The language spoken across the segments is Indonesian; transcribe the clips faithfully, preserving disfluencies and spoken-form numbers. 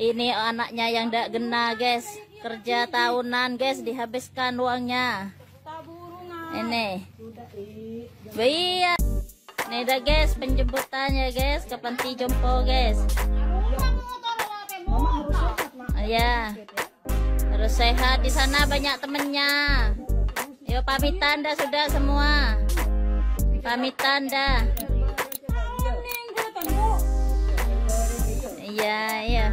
Ini anaknya yang ndak gena, guys. Kerja tahunan, guys, dihabiskan uangnya. Ini. Iya. Ini dah, guys, penjemputannya, guys, ke panti jompo, guys. Ya. Harus sehat di sana, banyak temennya. Yo, pamitan dah sudah semua. Pamitan dah. Iya, iya.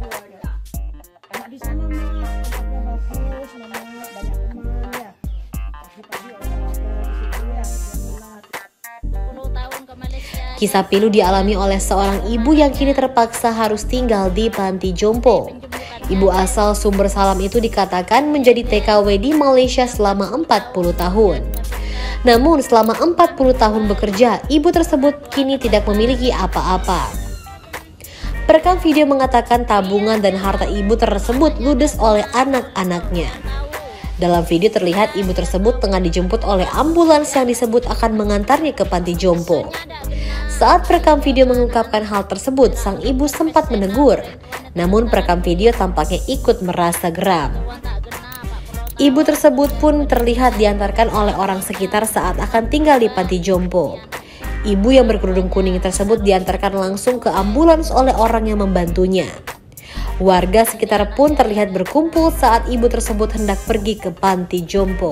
Kisah pilu dialami oleh seorang ibu yang kini terpaksa harus tinggal di panti jompo. Ibu asal Sumber Salam itu dikatakan menjadi T K W di Malaysia selama empat puluh tahun. Namun selama empat puluh tahun bekerja, ibu tersebut kini tidak memiliki apa-apa. Perekam video mengatakan tabungan dan harta ibu tersebut ludes oleh anak-anaknya. Dalam video terlihat ibu tersebut tengah dijemput oleh ambulans yang disebut akan mengantarnya ke panti jompo. Saat perekam video mengungkapkan hal tersebut, sang ibu sempat menegur. Namun perekam video tampaknya ikut merasa geram. Ibu tersebut pun terlihat diantarkan oleh orang sekitar saat akan tinggal di panti jompo. Ibu yang berkerudung kuning tersebut diantarkan langsung ke ambulans oleh orang yang membantunya. Warga sekitar pun terlihat berkumpul saat ibu tersebut hendak pergi ke panti jompo.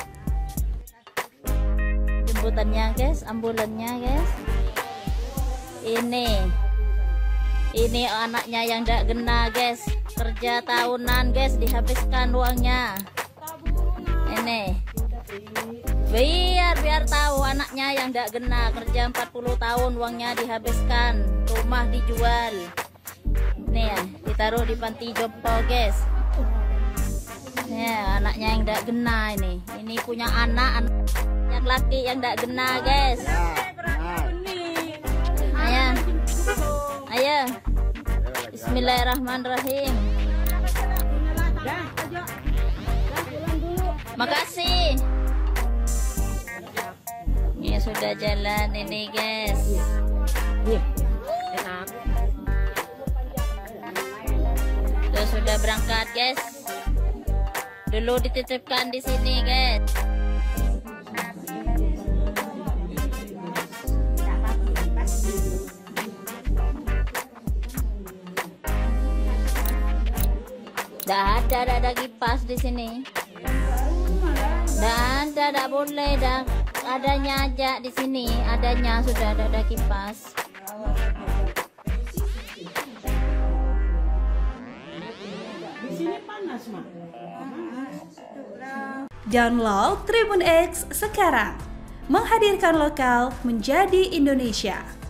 Jemputannya, guys, ambulannya, guys. Ini. Ini anaknya yang ndak gena, guys. Kerja tahunan, guys, dihabiskan uangnya. Ini. Biar biar tahu anaknya yang ndak gena, kerja empat puluh tahun uangnya dihabiskan, rumah dijual. Nih ya, ditaruh di panti jompo, guys. Ya, anaknya yang ndak gena ini. Ini punya anak, anak yang laki yang ndak gena, guys. Ayo. Ayo. Bismillahirrahmanirrahim. Makasih. Ini sudah jalan ini, guys. Sudah sudah berangkat, guys. Dulu dititipkan di sini, guys. Dah ada, dah ada kipas di sini. Dah ada, dah boleh, dah adanya aja di sini. Adanya sudah ada, ada kipas. Di sini panas, Mak. Download Tribun X sekarang. Menghadirkan lokal menjadi Indonesia.